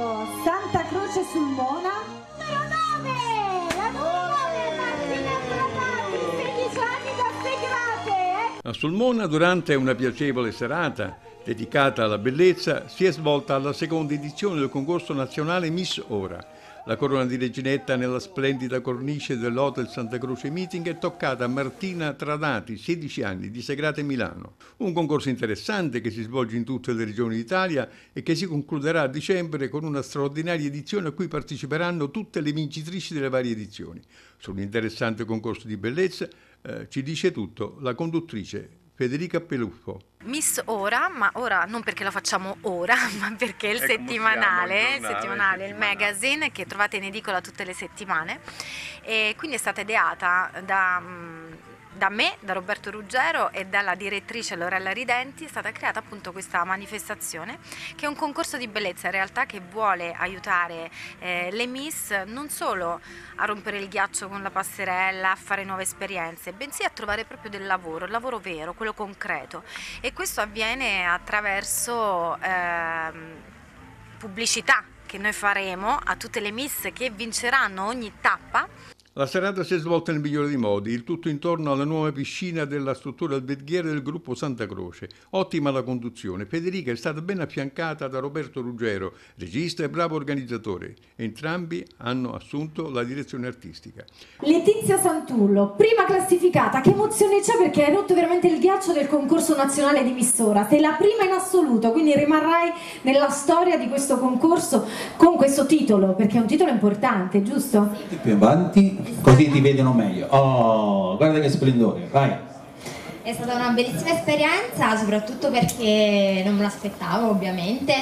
votato Santa Croce sul Mona. Numero 9! La numero 9 Martina Tradati, 16 anni da Segrate. A Sulmona, durante una piacevole serata dedicata alla bellezza, si è svolta la seconda edizione del concorso nazionale Miss Ora. La corona di reginetta nella splendida cornice dell'Hotel Santa Croce Meeting è toccata a Martina Tradati, 16 anni, di Segrate Milano. Un concorso interessante che si svolge in tutte le regioni d'Italia e che si concluderà a dicembre con una straordinaria edizione a cui parteciperanno tutte le vincitrici delle varie edizioni. Su un interessante concorso di bellezza ci dice tutto la conduttrice Federica Peluffo. Miss Ora, ma ora non perché la facciamo ora, ma perché è il settimanale, il magazine che trovate in edicola tutte le settimane, e quindi è stata ideata da me, da Roberto Ruggero e dalla direttrice Lorella Ridenti. È stata creata appunto questa manifestazione che è un concorso di bellezza in realtà che vuole aiutare le Miss non solo a rompere il ghiaccio con la passerella, a fare nuove esperienze, bensì a trovare proprio del lavoro, il lavoro vero, quello concreto, e questo avviene attraverso pubblicità che noi faremo a tutte le Miss che vinceranno ogni tappa. La serata si è svolta nel migliore dei modi, il tutto intorno alla nuova piscina della struttura alberghiera del gruppo Santa Croce. Ottima la conduzione. Federica è stata ben affiancata da Roberto Ruggero, regista e bravo organizzatore. Entrambi hanno assunto la direzione artistica. Letizia Santullo, prima classificata. Che emozione c'è, perché hai rotto veramente il ghiaccio del concorso nazionale di Miss Ora. Sei la prima in assoluto, quindi rimarrai nella storia di questo concorso con questo titolo, perché è un titolo importante, giusto? Sì, più avanti. Così ti vedono meglio. Oh, guarda che splendore, vai. È stata una bellissima esperienza, soprattutto perché non me l'aspettavo, ovviamente,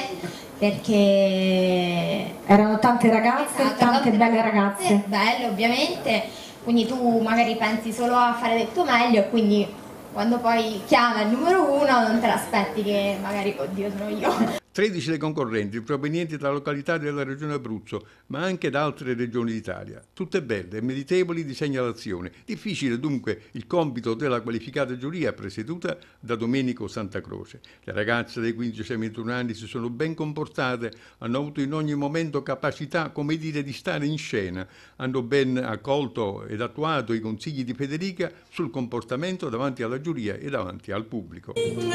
perché erano tante ragazze, esatto, tante belle ragazze. Belle, ovviamente, quindi tu magari pensi solo a fare del tuo meglio, e quindi quando poi chiama il numero 1 non te l'aspetti che magari, oddio, sono io. 13 le concorrenti provenienti da località della regione Abruzzo, ma anche da altre regioni d'Italia. Tutte belle e meritevoli di segnalazione. Difficile dunque il compito della qualificata giuria presieduta da Domenico Santa Croce. Le ragazze dai 15 ai 21 anni si sono ben comportate, hanno avuto in ogni momento capacità, come dire, di stare in scena. Hanno ben accolto ed attuato i consigli di Federica sul comportamento davanti alla giuria e davanti al pubblico.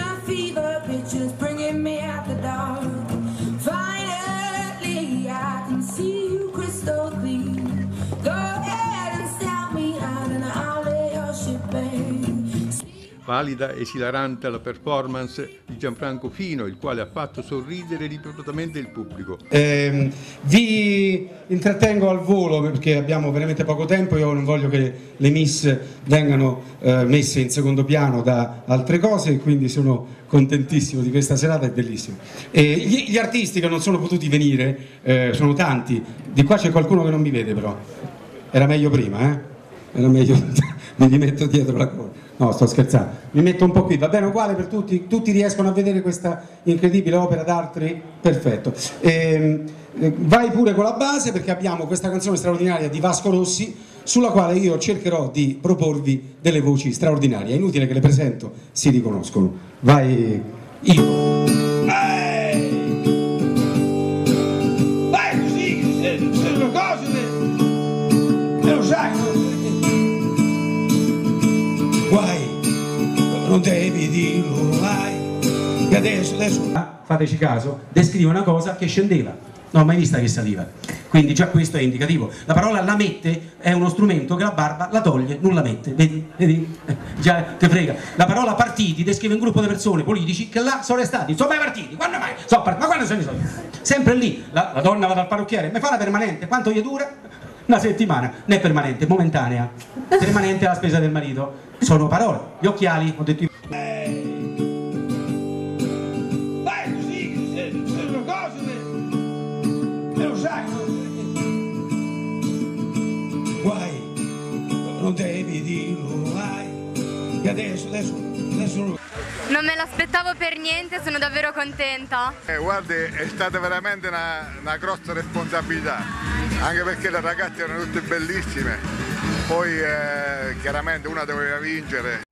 Finally, I can see you crystal clear. Go ahead and sell me out and I'll lay your ship bare. Valida e esilarante la performance di Gianfranco Fino, il quale ha fatto sorridere ripetutamente il pubblico. Vi intrattengo al volo perché abbiamo veramente poco tempo. Io non voglio che le Miss vengano messe in secondo piano da altre cose, quindi sono contentissimo di questa serata, è bellissimo. Gli artisti che non sono potuti venire sono tanti. Di qua c'è qualcuno che non mi vede, però era meglio prima, era meglio. Mi rimetto dietro la corda. No, sto scherzando, mi metto un po' qui, va bene, uguale per tutti? Tutti riescono a vedere questa incredibile opera d'arte? Perfetto. Vai pure con la base, perché abbiamo questa canzone straordinaria di Vasco Rossi, sulla quale io cercherò di proporvi delle voci straordinarie. È inutile che le presento, si riconoscono. Vai, io. Vai così, sono cose, e lo sai, no? Guai, non devi dirlo mai, che adesso, fateci caso, descrive una cosa che scendeva, non ho mai vista che saliva, quindi già questo è indicativo. La parola la mette è uno strumento che la barba la toglie, non la mette, vedi? Già te frega. La parola partiti descrive un gruppo di persone politici che là sono restati, sono mai partiti, quando mai? Ma quando sono i soldi? Sempre lì, la donna va dal parrucchiere, mi fa la permanente, quanto gli dura? Una settimana, non è permanente, momentanea, permanente alla spesa del marito. Sono parole, gli occhiali, ho detto io. Vai così, sono cose, e lo sai, no? Guai, non devi dirlo mai, che adesso. Non me l'aspettavo per niente, sono davvero contenta. Guardi, è stata veramente una grossa responsabilità, anche perché le ragazze erano tutte bellissime, poi chiaramente una doveva vincere